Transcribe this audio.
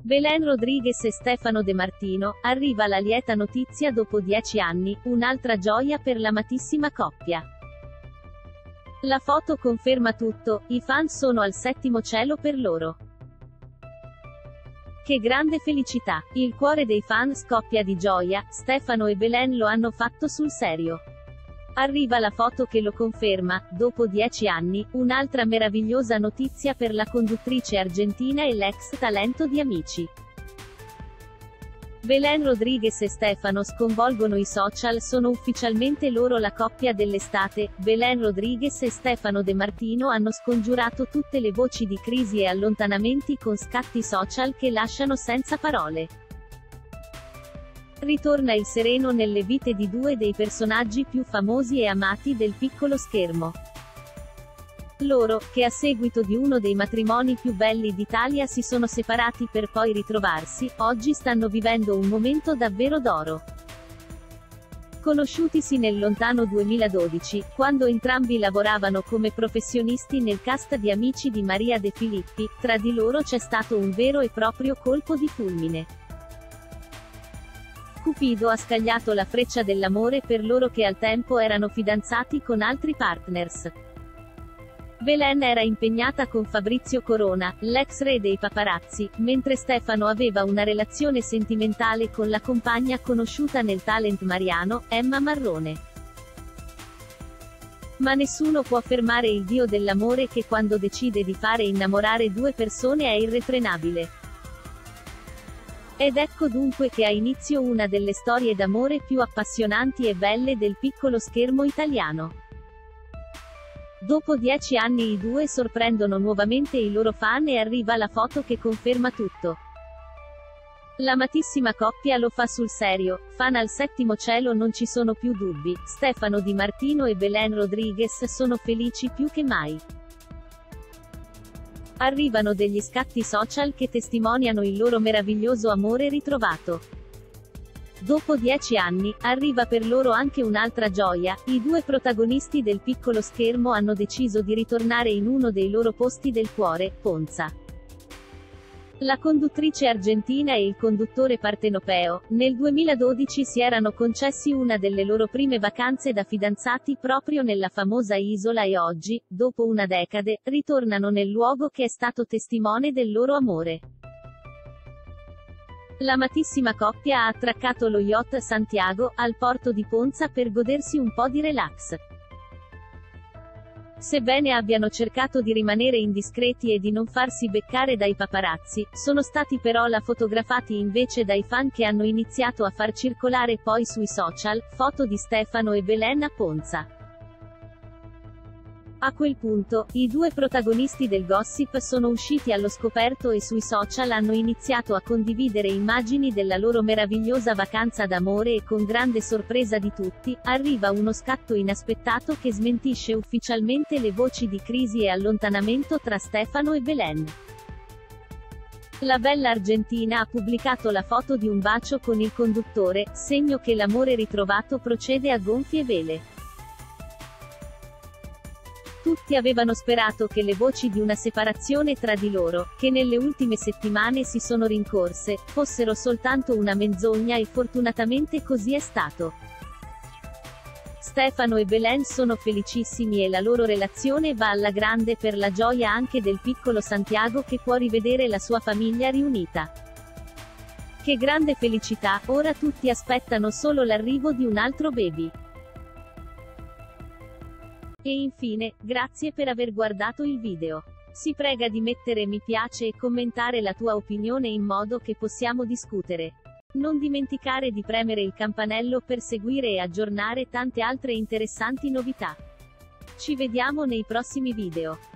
Belén Rodriguez e Stefano De Martino, arriva la lieta notizia dopo 10 anni, un'altra gioia per l'amatissima coppia. La foto conferma tutto, i fan sono al settimo cielo per loro. Che grande felicità, il cuore dei fan scoppia di gioia, Stefano e Belén lo hanno fatto sul serio. Arriva la foto che lo conferma, dopo 10 anni, un'altra meravigliosa notizia per la conduttrice argentina e l'ex talento di Amici. Belén Rodriguez e Stefano sconvolgono i social, sono ufficialmente loro la coppia dell'estate. Belén Rodriguez e Stefano De Martino hanno scongiurato tutte le voci di crisi e allontanamenti con scatti social che lasciano senza parole. Ritorna il sereno nelle vite di due dei personaggi più famosi e amati del piccolo schermo. Loro, che a seguito di uno dei matrimoni più belli d'Italia si sono separati per poi ritrovarsi, oggi stanno vivendo un momento davvero d'oro. Conosciutisi nel lontano 2012, quando entrambi lavoravano come professionisti nel cast di Amici di Maria De Filippi, tra di loro c'è stato un vero e proprio colpo di fulmine. Cupido ha scagliato la freccia dell'amore per loro che al tempo erano fidanzati con altri partners. Belén era impegnata con Fabrizio Corona, l'ex re dei paparazzi, mentre Stefano aveva una relazione sentimentale con la compagna conosciuta nel talent mariano, Emma Marrone. Ma nessuno può fermare il dio dell'amore che quando decide di fare innamorare due persone è irrefrenabile. Ed ecco dunque che ha inizio una delle storie d'amore più appassionanti e belle del piccolo schermo italiano. Dopo 10 anni i due sorprendono nuovamente i loro fan e arriva la foto che conferma tutto. L'amatissima coppia lo fa sul serio, fan al settimo cielo non ci sono più dubbi, Stefano Di Martino e Belén Rodriguez sono felici più che mai. Arrivano degli scatti social che testimoniano il loro meraviglioso amore ritrovato. Dopo 10 anni, arriva per loro anche un'altra gioia, i due protagonisti del piccolo schermo hanno deciso di ritornare in uno dei loro posti del cuore, Ponza. La conduttrice argentina e il conduttore partenopeo, nel 2012 si erano concessi una delle loro prime vacanze da fidanzati proprio nella famosa isola e oggi, dopo una decade, ritornano nel luogo che è stato testimone del loro amore. L'amatissima coppia ha attraccato lo yacht Santiago, al porto di Ponza per godersi un po' di relax. Sebbene abbiano cercato di rimanere indiscreti e di non farsi beccare dai paparazzi, sono stati però fotografati invece dai fan che hanno iniziato a far circolare poi sui social, foto di Stefano e Belén a Ponza. A quel punto, i due protagonisti del gossip sono usciti allo scoperto e sui social hanno iniziato a condividere immagini della loro meravigliosa vacanza d'amore e con grande sorpresa di tutti, arriva uno scatto inaspettato che smentisce ufficialmente le voci di crisi e allontanamento tra Stefano e Belén. La bella argentina ha pubblicato la foto di un bacio con il conduttore, segno che l'amore ritrovato procede a gonfie vele. Tutti avevano sperato che le voci di una separazione tra di loro, che nelle ultime settimane si sono rincorse, fossero soltanto una menzogna e fortunatamente così è stato. Stefano e Belén sono felicissimi e la loro relazione va alla grande per la gioia anche del piccolo Santiago che può rivedere la sua famiglia riunita. Che grande felicità, ora tutti aspettano solo l'arrivo di un altro baby. E infine, grazie per aver guardato il video. Si prega di mettere mi piace e commentare la tua opinione in modo che possiamo discutere. Non dimenticare di premere il campanello per seguire e aggiornare tante altre interessanti novità. Ci vediamo nei prossimi video.